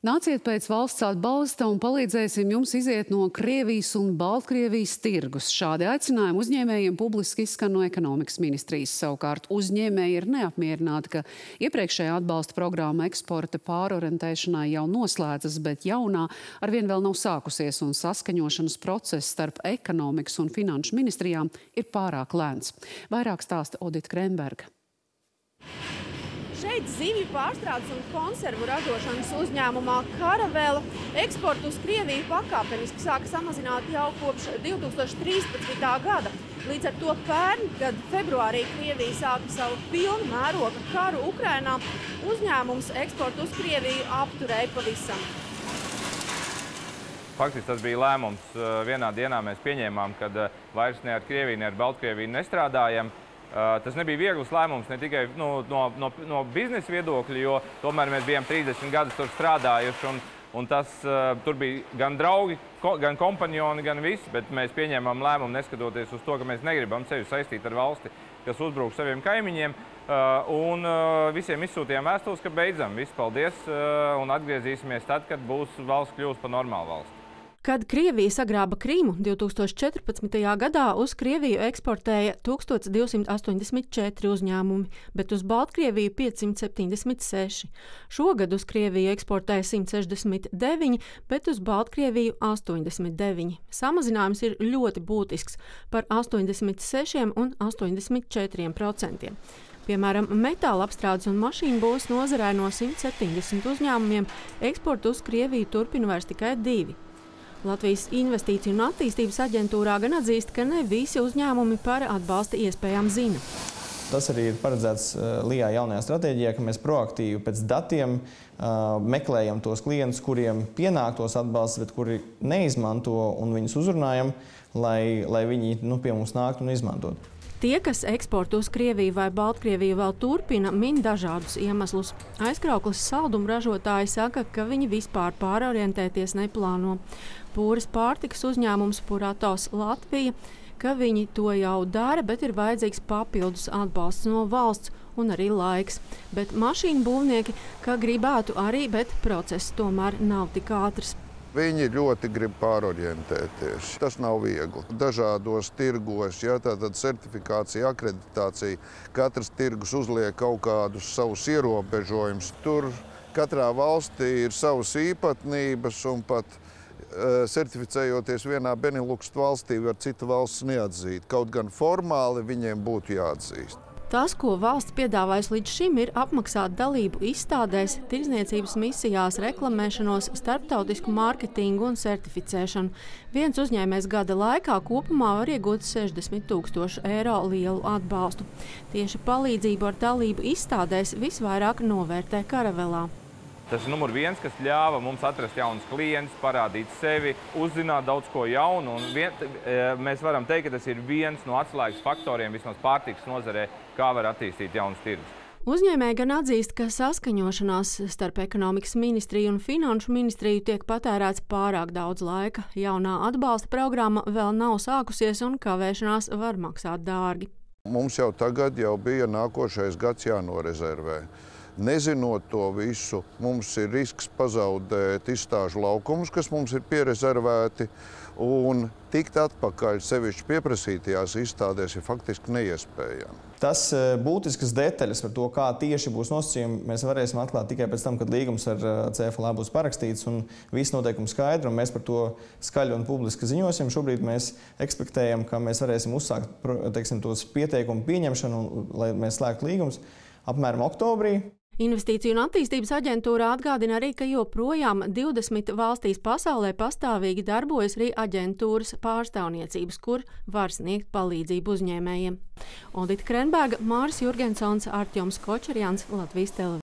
Nāciet pēc valsts atbalsta un palīdzēsim jums iziet no Krievijas un Baltkrievijas tirgus. Šādi aicinājumi uzņēmējiem publiski izskan no ekonomikas ministrijas. Savukārt uzņēmēji ir neapmierināti, ka iepriekšējā atbalsta programma eksporta pārorientēšanai jau noslēdzas, bet jaunā arvien vēl nav sākusies un saskaņošanas process starp ekonomikas un finanšu ministrijām ir pārāk lēns. Vairāk stāsta Odita Krenberga. Šeit zivju pārstrādes un konservu ražošanas uzņēmumā Karavela eksportu uz Krieviju pakāpeniski sāka samazināt jau kopš 2013. gada. Līdz ar to pērn, kad februārī Krievija sāka savu pilnu mēroga karu Ukrainā, uzņēmums eksportu uz Krieviju apturēja pavisam. Faktiski tas bija lēmums. Vienā dienā mēs pieņēmām, ka vairs ne ar Krieviju, ne ar Baltkrieviju nestrādājam. Tas nebija viegls lēmums ne tikai no biznesa viedokļa, jo tomēr mēs bijām 30 gadus tur strādājuši, un tur bija gan draugi, gan kompanjoni, gan visi, bet mēs pieņēmām lēmumu neskatoties uz to, ka mēs negribam sevi saistīt ar valsti, kas uzbruk saviem kaimiņiem, un visiem izsūtījām vēstules, ka beidzam, viss paldies, un atgriezīsimies tad, kad būs valsts kļūst par normālu valsti. Kad Krievija sagrāba Krīmu 2014. gadā, uz Krieviju eksportēja 1284 uzņēmumi, bet uz Baltkrieviju 576. Šogad uz Krieviju eksportēja 169, bet uz Baltkrieviju 89. Samazinājums ir ļoti būtisks – par 86 un 84%. Piemēram, metāla apstrādes un mašīnu būvs nozarē no 170 uzņēmumiem eksportu uz Krieviju turpina vairs tikai 2. Latvijas Investīciju un attīstības aģentūrā gan atzīst, ka ne visi uzņēmumi par atbalsta iespējām zina. Tas arī ir paredzēts LIA jaunajā stratēģijā, ka mēs proaktīvi pēc datiem meklējam tos klientus, kuriem pienāk tos atbalsts, bet kuri neizmanto un viņus uzrunājam, lai viņi pie mums nāktu un izmantot. Tie, kas eksportu uz Krieviju vai Baltkrieviju vēl turpina, min dažādus iemeslus. Aizkrauklis saldumu ražotāji saka, ka viņi vispār pārorientēties neplāno. Pūras pārtikas uzņēmums Puratos Latvija, ka viņi to jau dara, bet ir vajadzīgs papildus atbalsts no valsts un arī laiks. Bet mašīnu būvnieki, ka gribētu arī, bet process tomēr nav tik ātrs. Viņi ļoti grib pārorientēties. Tas nav viegli. Dažādos tirgos, tātad certifikācija, akreditācija, katrs tirgus uzliek kaut kādus savus ierobežojumus. Tur katrā valstī ir savas īpatnības un pat certificējoties vienā Benelux valstī var citu valsts neatzīt. Kaut gan formāli viņiem būtu jāatzīst. Tas, ko valsts piedāvājas līdz šim, ir apmaksāt dalību izstādēs, tirdzniecības misijās, reklamēšanos, starptautisku mārketingu un certificēšanu. Viens uzņēmējs gada laikā kopumā var iegūt 60 000 eiro lielu atbalstu. Tieši palīdzību ar dalību izstādēs visvairāk novērtē Karavelā. Tas ir numur viens, kas ļāva mums atrast jaunus klientus, parādīt sevi, uzzināt daudz ko jaunu. Mēs varam teikt, ka tas ir viens no atslēgas faktoriem vismaz pārtikas nozarē, kā var attīstīt jaunus tirgus. Uzņēmēji gan atzīst, ka saskaņošanās starp ekonomikas ministriju un finanšu ministriju tiek patērēts pārāk daudz laika. Jaunā atbalsta programma vēl nav sākusies un kavēšanās var maksāt dārgi. Mums jau tagad bija nākošais gads jānorezervē. Nezinot to visu, mums ir risks pazaudēt izstāžu laukumus, kas mums ir pierezervēti, un tikt atpakaļ sevišķi pieprasītajās izstādēs ir faktiski neiespējami. Tas būtiskas detaļas par to, kā tieši būs nosacījumi, mēs varēsim atklāt tikai pēc tam, kad līgums ar CFLA būs parakstīts un visi noteikumi skaidri, un mēs par to skaļi un publiski ziņosim. Šobrīd mēs ekspektējam, ka mēs varēsim uzsākt tos pieteikumu pieņemšanu, lai mēs slēgtu līgumus apmēram oktobrī. Investīciju un attīstības aģentūra atgādina arī, ka joprojām 20 valstīs pasaulē pastāvīgi darbojas arī aģentūras pārstāvniecības, kur var sniegt palīdzību uzņēmējiem. Odita Krenberga, Māris Jurgensons, Artjoms Kočerjans, Latvijas televīzija.